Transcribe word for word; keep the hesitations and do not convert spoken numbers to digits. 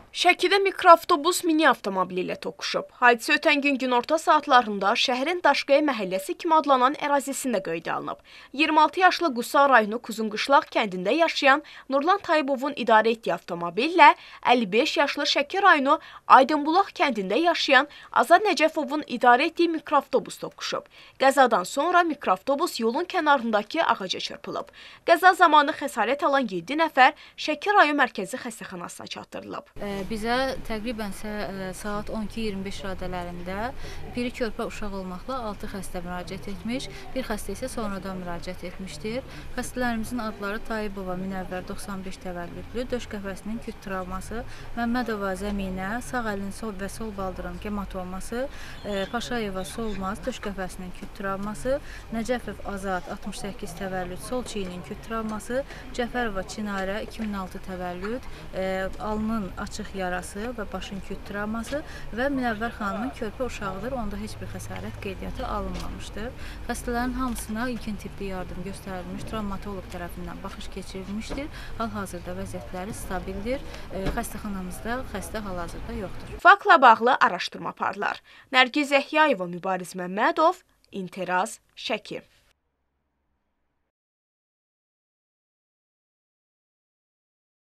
Şəkidə mikroavtobus mini avtomobili ilə toqquşub. Hadisə ötən gün günorta saatlarında şəhərin Daşqaya məhəlləsi kimi adlanan ərazisində qeydə alınıb. iyirmi altı yaşlı Qusa rayonu Kuzunqışlaq kəndində yaşayan Nurlan Tayyibovun idarə etdiyi avtomobillə əlli beş yaşlı Şəki rayonu Aydınbulaq kəndində yaşayan Azad Nəcəfovun idarə etdiyi mikroavtobus toqquşub. Qəzadan sonra mikroavtobus yolun kənarındakı ağaca çırpılıb. Qəza zamanı xəsarət alan yeddi nəfər Şəki rayon mərkəzi xəstəxanasına çatdırılıb. Bizə təqribən saat on iki iyirmi beş radələrində biri körpə uşaq olmaqla altı xəstə müraciət etmiş, bir xəstə isə sonradan müraciət etmişdir. Xəstələrimizin adları Tayyibova Minəvvər doxsan beş təvəllüdlü, döş qəfəsinin küt travması, Məmmədova Zəminə, sağ əlin sol və sol baldırın gematoması, Paşayeva Solmaz, döş qəfəsinin küt travması, Nəcəfov Azad altmış səkkiz təvəllüd, sol çiyinin küt travması, Cəfərova Çinarə iki min altı təvəllüd, alnın açıq yarası və başın küt travması və Minəvvər xanımın körpə uşağıdır, onda heç bir xəsarət qeydiyyata alınmamışdır. Xəstələrin hamısına ilkin tibbi yardım göstərilmiş, travmatoloq tərəfindən baxış keçirilmişdir. Hal-hazırda vəziyyətləri stabildir. Xəstəxanamızda xəstə hal-hazırda yoxdur. Faktla bağlı araşdırma aparılar. Nərgiz Əhyayeva, Mübariz Məmmədov, İntiraz, Şəki.